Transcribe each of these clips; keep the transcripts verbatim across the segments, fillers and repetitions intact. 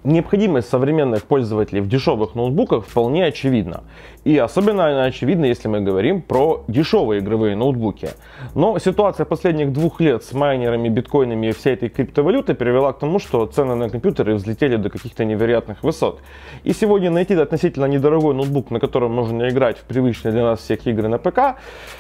Необходимость современных пользователей в дешевых ноутбуках вполне очевидна. И особенно она очевидна, если мы говорим про дешевые игровые ноутбуки. Но ситуация последних двух лет с майнерами, биткоинами и всей этой криптовалютой привела к тому, что цены на компьютеры взлетели до каких-то невероятных высот. И сегодня найти относительно недорогой ноутбук, на котором можно играть в привычные для нас всех игры на ПК,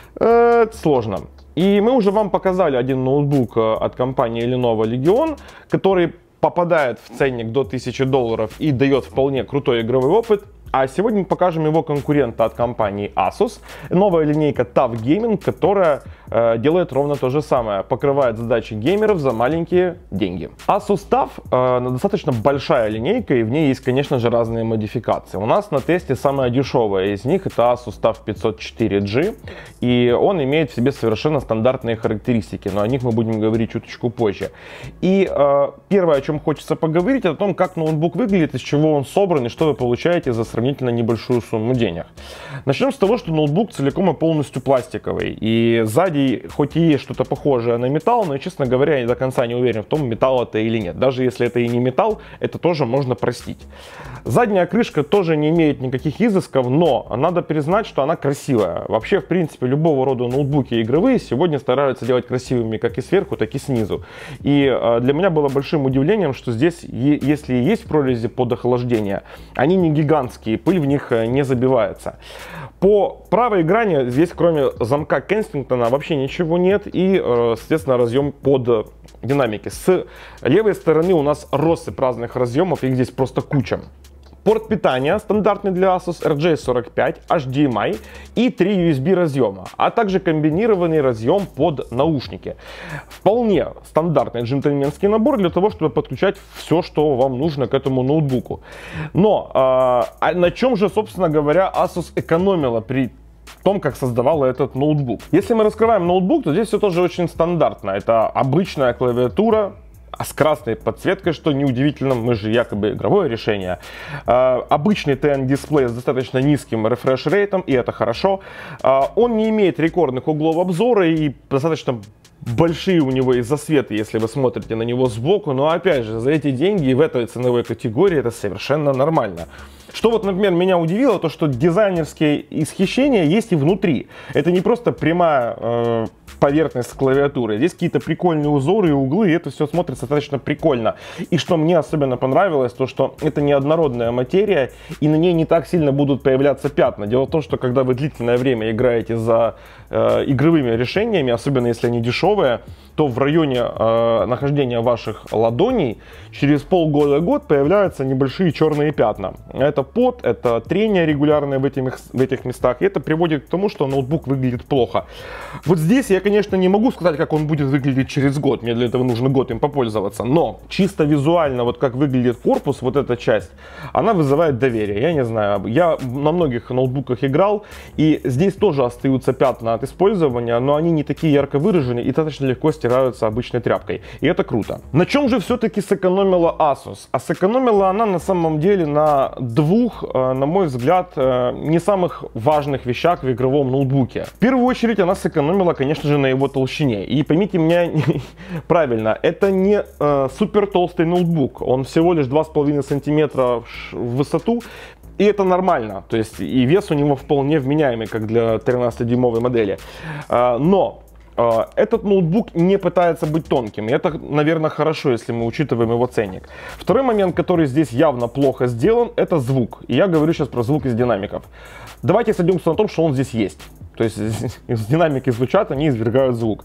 э, сложно. И мы уже вам показали один ноутбук от компании Lenovo Legion, который попадает в ценник до тысячи долларов и дает вполне крутой игровой опыт. А сегодня мы покажем его конкурента от компании Asus. Новая линейка TUF Gaming, которая э, делает ровно то же самое. Покрывает задачи геймеров за маленькие деньги. Asus TUF э, достаточно большая линейка, и в ней есть, конечно же, разные модификации. У нас на тесте самая дешевая из них это Asus TUF пятьсот четыре джи. И он имеет в себе совершенно стандартные характеристики, но о них мы будем говорить чуточку позже. И э, первое, о чем хочется поговорить, это о том, как ноутбук выглядит, из чего он собран и что вы получаете за сравнительно небольшую сумму денег. Начнем с того, что ноутбук целиком и полностью пластиковый. И сзади хоть и есть что-то похожее на металл, но, честно говоря, я до конца не уверен в том, металл это или нет. Даже если это и не металл, это тоже можно простить. Задняя крышка тоже не имеет никаких изысков, но надо признать, что она красивая. Вообще, в принципе, любого рода ноутбуки игровые сегодня стараются делать красивыми как и сверху, так и снизу. И э, для меня было большим удивлением, что здесь, если есть прорези под охлаждение, они не гигантские, пыль в них не забивается. По правой грани здесь, кроме замка Кенсингтона, вообще ничего нет и, э, соответственно, разъем под динамики. С левой стороны у нас россыпь разных разъемов, их здесь просто куча. Порт питания стандартный для Asus эр джей сорок пять, эйч ди эм ай и три ю эс би разъема, а также комбинированный разъем под наушники. Вполне стандартный джентльменский набор для того, чтобы подключать все, что вам нужно к этому ноутбуку. Но э, на чем же, собственно говоря, Asus экономила при том, как создавала этот ноутбук? Если мы раскрываем ноутбук, то здесь все тоже очень стандартно. Это обычная клавиатура с красной подсветкой, что неудивительно, мы же якобы игровое решение. Э, обычный ти эн-дисплей с достаточно низким рефреш-рейтом, и это хорошо. Э, он не имеет рекордных углов обзора и достаточно большие у него есть засветы, если вы смотрите на него сбоку, но опять же, за эти деньги в этой ценовой категории это совершенно нормально. Что вот, например, меня удивило, то что дизайнерские исхищения есть и внутри. Это не просто прямая э, поверхность клавиатуры. Здесь какие-то прикольные узоры и углы, и это все смотрится достаточно прикольно. И что мне особенно понравилось, то что это неоднородная материя, и на ней не так сильно будут появляться пятна. Дело в том, что когда вы длительное время играете за э, игровыми решениями, особенно если они дешевые, то в районе э, нахождения ваших ладоней через полгода-год появляются небольшие черные пятна. Это пот, это трение регулярное в этих, в этих местах, и это приводит к тому, что ноутбук выглядит плохо. Вот здесь я, конечно, не могу сказать, как он будет выглядеть через год, мне для этого нужно год им попользоваться, но чисто визуально, вот как выглядит корпус, вот эта часть, она вызывает доверие. Я не знаю, я на многих ноутбуках играл, и здесь тоже остаются пятна от использования, но они не такие ярко выраженные и достаточно легко стираются обычной тряпкой, и это круто. На чем же все-таки сэкономила Asus? А сэкономила она на самом деле на двух, на мой взгляд, не самых важных вещах в игровом ноутбуке. В первую очередь она сэкономила, конечно же, на его толщине. И поймите меня правильно, это не э, супер толстый ноутбук, он всего лишь два с половиной сантиметра в высоту. И это нормально, то есть и вес у него вполне вменяемый, как для тринадцатидюймовой модели. Э, но этот ноутбук не пытается быть тонким, и это, наверное, хорошо, если мы учитываем его ценник. Второй момент, который здесь явно плохо сделан, это звук. И я говорю сейчас про звук из динамиков. Давайте сойдемся на том, что он здесь есть. То есть динамики звучат, они извергают звук.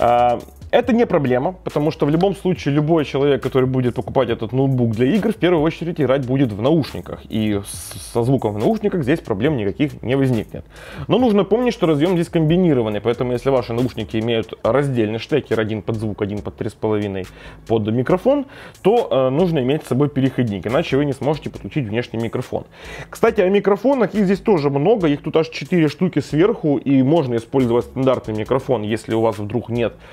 Это не проблема, потому что в любом случае любой человек, который будет покупать этот ноутбук для игр, в первую очередь играть будет в наушниках. И со звуком в наушниках здесь проблем никаких не возникнет. Но нужно помнить, что разъем здесь комбинированный, поэтому если ваши наушники имеют раздельный штекер, один под звук, один под три с половиной под микрофон, то э, нужно иметь с собой переходник, иначе вы не сможете подключить внешний микрофон. Кстати, о микрофонах, их здесь тоже много, их тут аж четыре штуки сверху, и можно использовать стандартный микрофон, если у вас вдруг нет своего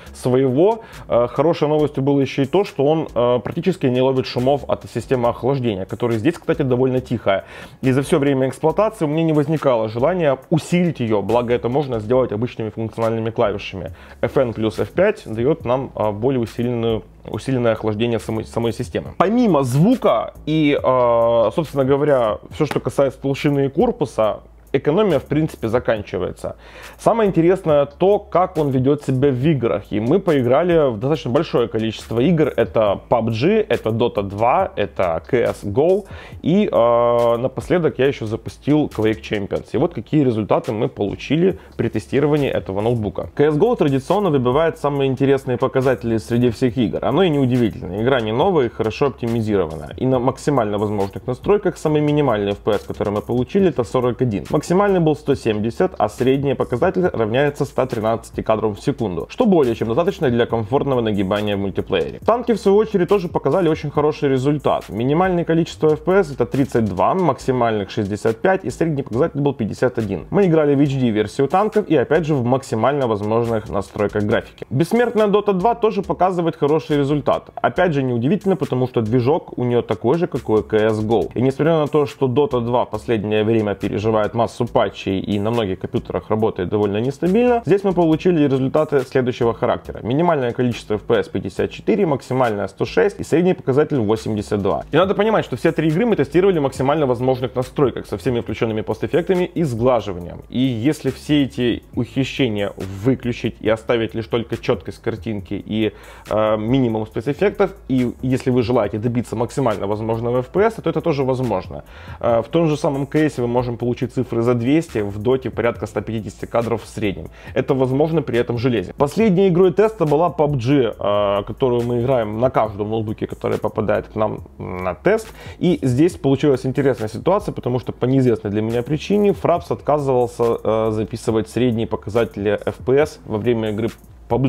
него э, хорошей новостью было еще и то, что он э, практически не ловит шумов от системы охлаждения, которая здесь, кстати, довольно тихая. И за все время эксплуатации у меня не возникало желания усилить ее, благо это можно сделать обычными функциональными клавишами. эф эн плюс эф пять дает нам э, более усиленную усиленное охлаждение самой, самой системы. Помимо звука и, э, собственно говоря, все, что касается толщины корпуса, экономия, в принципе, заканчивается. Самое интересное то, как он ведет себя в играх. И мы поиграли в достаточно большое количество игр. Это пабг, это дота два, это си эс го. И э, напоследок я еще запустил Quake Champions. И вот какие результаты мы получили при тестировании этого ноутбука. си эс го традиционно выбивает самые интересные показатели среди всех игр. Оно и неудивительно. Игра не новая и хорошо оптимизирована. И на максимально возможных настройках самый минимальный эф пи эс, который мы получили, это сорок один. Максимальный был сто семьдесят, а средний показатель равняется ста тринадцати кадрам в секунду, что более чем достаточно для комфортного нагибания в мультиплеере. Танки, в свою очередь, тоже показали очень хороший результат. Минимальное количество эф пи эс это тридцать два, максимальных шестьдесят пять и средний показатель был пятьдесят один. Мы играли в эйч ди версию танков и опять же в максимально возможных настройках графики. Бессмертная дота два тоже показывает хороший результат. Опять же неудивительно, потому что движок у нее такой же, как у си эс го. И несмотря на то, что дота два в последнее время переживает массу патчей и на многих компьютерах работает довольно нестабильно, здесь мы получили результаты следующего характера. Минимальное количество эф пи эс пятьдесят четыре, максимальное сто шесть и средний показатель восемьдесят два. И надо понимать, что все три игры мы тестировали в максимально возможных настройках со всеми включенными постэффектами и сглаживанием. И если все эти ухищрения выключить и оставить лишь только четкость картинки и э, минимум спецэффектов, и если вы желаете добиться максимально возможного эф пи эс, то это тоже возможно. Э, в том же самом кейсе мы можем получить цифры за двести, в доте порядка ста пятидесяти кадров в среднем. Это возможно при этом железе. Последней игрой теста была пабг, э, которую мы играем на каждом ноутбуке, который попадает к нам на тест. И здесь получилась интересная ситуация, потому что по неизвестной для меня причине Фрапс отказывался э, записывать средние показатели эф пи эс во время игры пабг.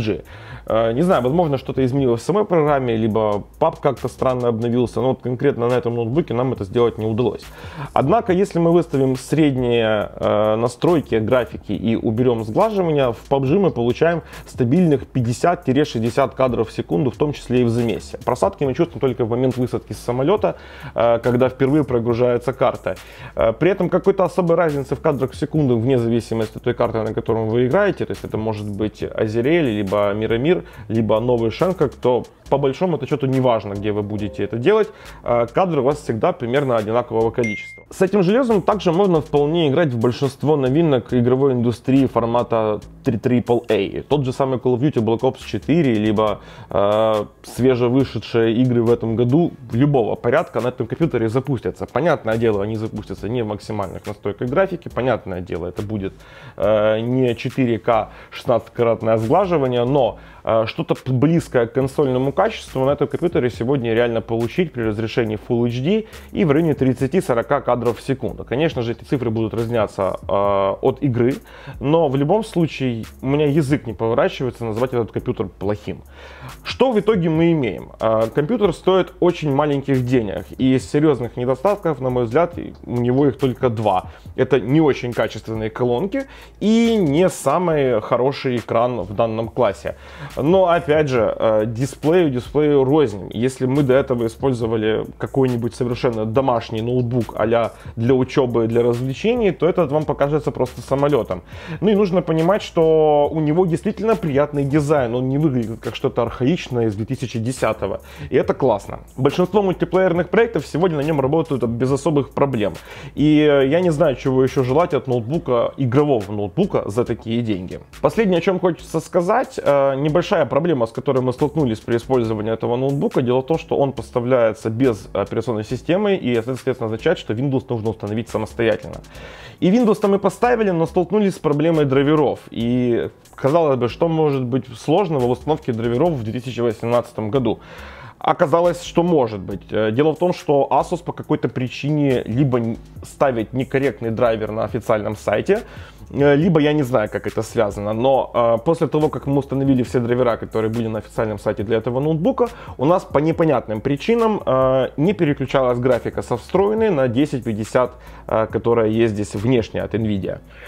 Не знаю, возможно, что-то изменилось в самой программе, либо пабг как-то странно обновился, но вот конкретно на этом ноутбуке нам это сделать не удалось. Однако, если мы выставим средние э, настройки графики и уберем сглаживание, в пабг мы получаем стабильных пятьдесят — шестьдесят кадров в секунду, в том числе и в замесе. Просадки мы чувствуем только в момент высадки с самолета, э, когда впервые прогружается карта. Э, при этом какой-то особой разницы в кадрах в секунду, вне зависимости от той карты, на которой вы играете, то есть это может быть Азерель, либо Мирамир, либо новый Шенкок, то по большому это счету не важно, где вы будете это делать, кадры у вас всегда примерно одинакового количества. С этим железом также можно вполне играть в большинство новинок игровой индустрии формата три трипл эй. Тот же самый Call of Duty Black Ops четыре, либо э, свежевышедшие игры в этом году любого порядка на этом компьютере запустятся. Понятное дело, они запустятся не в максимальных настройках графики, понятное дело, это будет э, не четыре ка шестнадцатикратное сглаживание, но э, что-то близкое к консольному качеству на этом компьютере сегодня реально получить при разрешении Full эйч ди и в районе тридцати — сорока кадров в секунду. Конечно же, эти цифры будут разниться э, от игры, но в любом случае у меня язык не поворачивается назвать этот компьютер плохим. Что в итоге мы имеем? Э, компьютер стоит очень маленьких денег, и из серьезных недостатков, на мой взгляд, у него их только два. Это не очень качественные колонки и не самый хороший экран в данном классе. Но опять же, э, дисплею дисплею рознь. Если мы до этого использовали какой-нибудь совершенно домашний ноутбук а-ля для учебы, для развлечений, то этот вам покажется просто самолетом. Ну и нужно понимать, что у него действительно приятный дизайн, он не выглядит как что-то архаичное из две тысячи десятого. И это классно. Большинство мультиплеерных проектов сегодня на нем работают без особых проблем. И я не знаю, чего еще желать от ноутбука, игрового ноутбука за такие деньги. Последнее, о чем хочется сказать, небольшая проблема, с которой мы столкнулись при использовании этого ноутбука. Дело в том, что он поставляется без операционной системы, и это, соответственно, означает, что Windows нужно установить самостоятельно. И Windows-то мы поставили, но столкнулись с проблемой драйверов. И казалось бы, что может быть сложного в установке драйверов в две тысячи восемнадцатом году? Оказалось, что может быть. Дело в том, что Asus по какой-то причине либо ставит некорректный драйвер на официальном сайте, либо я не знаю, как это связано, но э, после того, как мы установили все драйвера, которые были на официальном сайте для этого ноутбука, у нас по непонятным причинам э, не переключалась графика со встроенной на десять пятьдесят, э, которая есть здесь внешне от NVIDIA.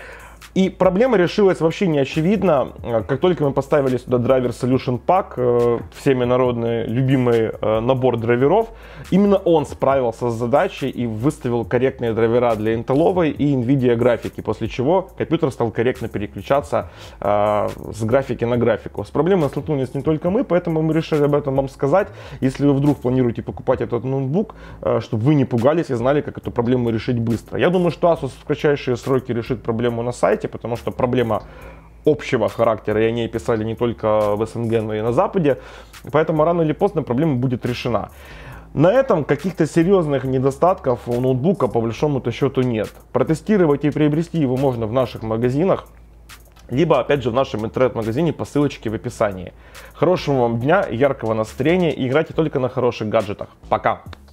И проблема решилась вообще не очевидно. Как только мы поставили сюда драйвер Solution Pack, всеми народный любимый набор драйверов, именно он справился с задачей и выставил корректные драйвера для интеловой и NVIDIA графики, после чего компьютер стал корректно переключаться с графики на графику. С проблемой столкнулись не только мы, поэтому мы решили об этом вам сказать. Если вы вдруг планируете покупать этот ноутбук, чтобы вы не пугались и знали, как эту проблему решить быстро. Я думаю, что Asus в кратчайшие сроки решит проблему на сайте, потому что проблема общего характера, и о ней писали не только в СНГ, но и на Западе, поэтому рано или поздно проблема будет решена. На этом каких-то серьезных недостатков у ноутбука по большому-то счету нет. Протестировать и приобрести его можно в наших магазинах, либо опять же в нашем интернет-магазине по ссылочке в описании. Хорошего вам дня, яркого настроения и играйте только на хороших гаджетах. Пока!